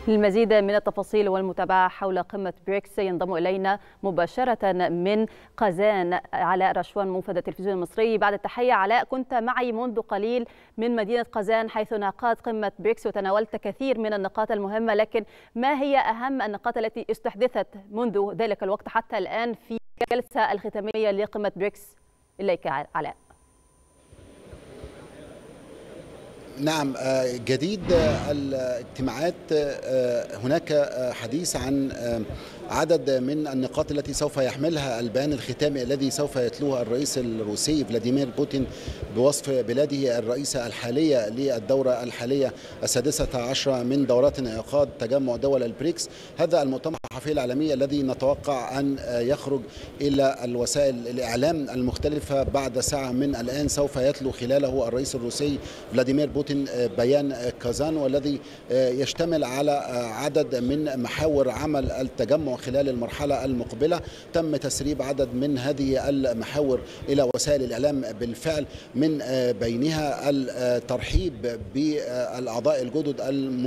للمزيد من التفاصيل والمتابعة حول قمة بريكس ينضم إلينا مباشرة من قازان علاء رشوان منفذ التلفزيون المصري. بعد التحية علاء، كنت معي منذ قليل من مدينة قازان حيث انعقاد قمة بريكس وتناولت كثير من النقاط المهمة، لكن ما هي أهم النقاط التي استحدثت منذ ذلك الوقت حتى الآن في الجلسة الختامية لقمة بريكس؟ إليك علاء. نعم، جديد الاجتماعات هناك حديث عن عدد من النقاط التي سوف يحملها البيان الختامي الذي سوف يتلوه الرئيس الروسي فلاديمير بوتين بوصف بلاده الرئيسة الحالية للدورة الحالية السادسة عشرة من دورات انعقاد تجمع دول البريكس. هذا المؤتمر الصحفي العالمي الذي نتوقع أن يخرج إلى الوسائل الإعلام المختلفة بعد ساعة من الآن، سوف يتلو خلاله الرئيس الروسي فلاديمير بوتين بيان كازان، والذي يشتمل على عدد من محاور عمل التجمع خلال المرحلة المقبلة. تم تسريب عدد من هذه المحاور إلى وسائل الإعلام بالفعل، من بينها الترحيب بالأعضاء الجدد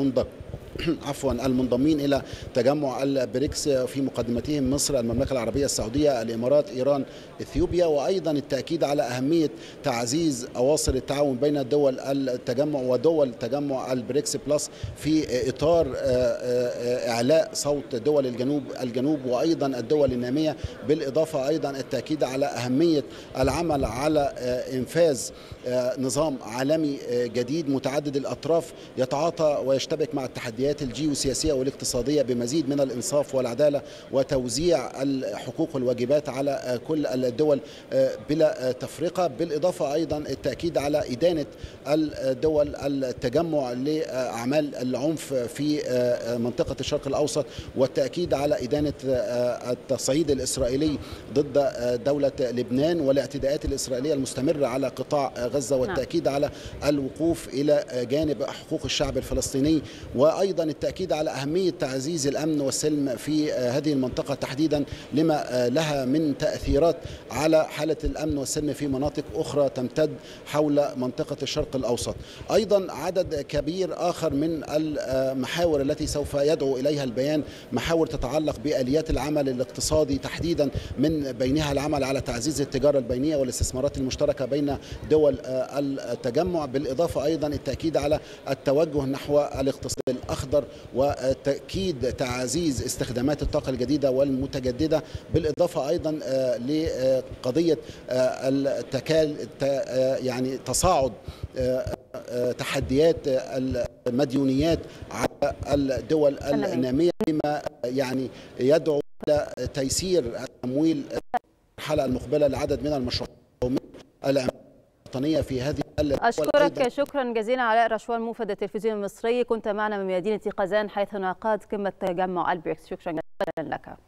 المنضمين إلى تجمع البريكس، في مقدمتهم مصر، المملكة العربية السعودية، الإمارات، إيران، إثيوبيا، وأيضا التأكيد على أهمية تعزيز أواصر التعاون بين دول التجمع ودول تجمع البريكس بلس في إطار إعلاء صوت دول الجنوب وأيضا الدول النامية، بالإضافة أيضا التأكيد على أهمية العمل على إنفاذ نظام عالمي جديد متعدد الأطراف يتعاطى ويشتبك مع التحديات الجيوسياسية والاقتصادية بمزيد من الإنصاف والعدالة وتوزيع الحقوق والواجبات على كل الدول بلا تفرقة، بالإضافة أيضا التأكيد على إدانة الدول التجمع لأعمال العنف في منطقة الشرق الأوسط، والتأكيد على إدانة التصعيد الإسرائيلي ضد دولة لبنان والاعتداءات الإسرائيلية المستمرة على قطاع غزة، والتأكيد على الوقوف إلى جانب حقوق الشعب الفلسطيني، وأيضا التأكيد على أهمية تعزيز الأمن والسلم في هذه المنطقة تحديدا لما لها من تأثيرات على حالة الأمن والسلم في مناطق أخرى تمتد حول منطقة الشرق الأوسط. أيضا عدد كبير آخر من المحاور التي سوف يدعو إليها البيان، محاور تتعلق بآليات العمل الاقتصادي تحديدا، من بينها العمل على تعزيز التجارة البينية والاستثمارات المشتركة بين دول التجمع، بالإضافة أيضا التأكيد على التوجه نحو الاقتصاد الأخضر وتأكيد تعزيز استخدامات الطاقة الجديدة والمتجددة، بالإضافة أيضا لقضية يعني تصاعد تحديات المديونيات على الدول النامية، بما يعني يدعو إلى تيسير التمويل المرحلة المقبلة لعدد من المشروعات الوطنية في هذه الدول. أشكرك شكرا جزيلا علاء رشوان منفذ التلفزيون المصري، كنت معنا من مدينة قازان حيث انعقاد قمة تجمع البريكس. شكرا جزيلا لك.